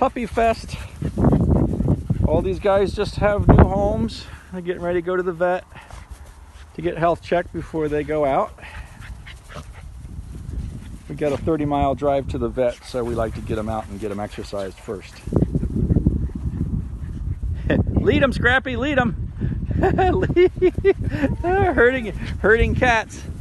Puppy Fest. All these guys just have new homes. They're getting ready to go to the vet to get health checked before they go out. We got a 30-mile drive to the vet, so we like to get them out and get them exercised first. Lead them, Scrappy, lead them. Herding cats.